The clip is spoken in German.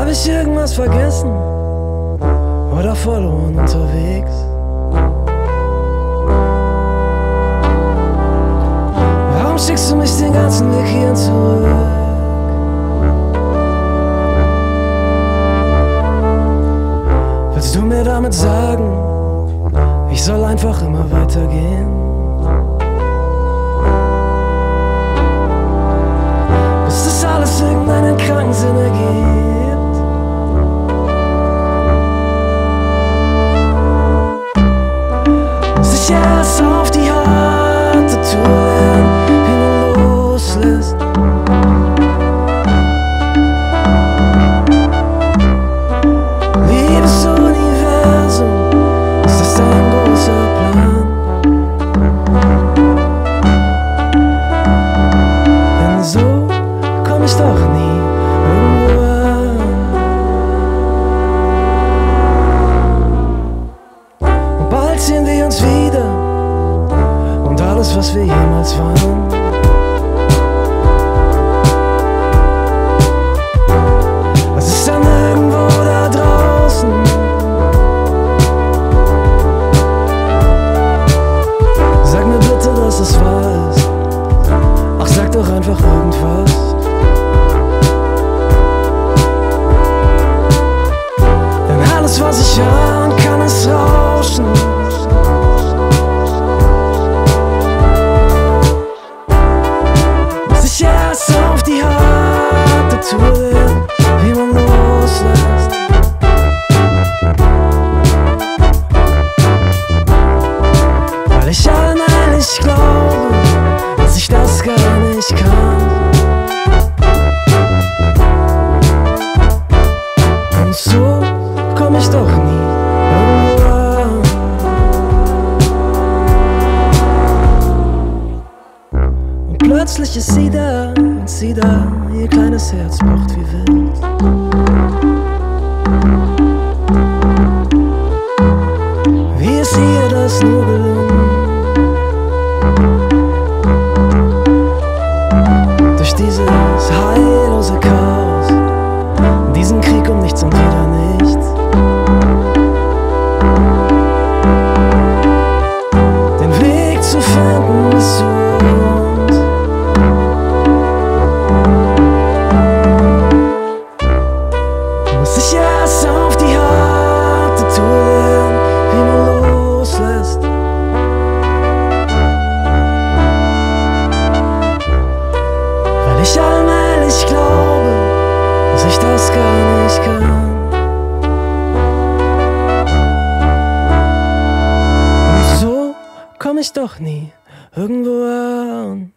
Hab ich irgendwas vergessen oder verloren unterwegs? Warum schickst du mich den ganzen Weg hier zurück? Willst du mir damit sagen, ich soll einfach immer weitergehen? Bis das alles irgendeinen kranken Sinn ergibt? Sicher ist auf die harte Tour lernen, wie man loslässt. Liebes Universum, ist das dein großer Plan? Denn so komm ich doch nie irgendwo an. Und bald sehen wir uns wieder und alles, was wir jemals waren. Was ist dann irgendwo da draußen? Sag mir bitte, dass es wahr ist. Ach, sag doch einfach irgendwas. Denn alles, was ich hören kann, ist Rauschen. Sicher ist auf die harte Tour, wie man loslässt. Weil ich allmählich glaube, dass ich das gar nicht kann. Und so komm ich doch nie irgendwo an. Und plötzlich ist sie da, und sie da, ihr kleines Herz pocht wie wild. Wie ist ihr das nur gelungen? Durch dieses heillose Chaos, diesen Krieg um nichts und wieder nichts, den Weg zu finden bis zu uns. Muss ich erst auf die harte Tour lernen, wie man loslässt. Weil ich allmählich glaube, dass ich das gar nicht kann. Und so komm ich doch nie irgendwo an.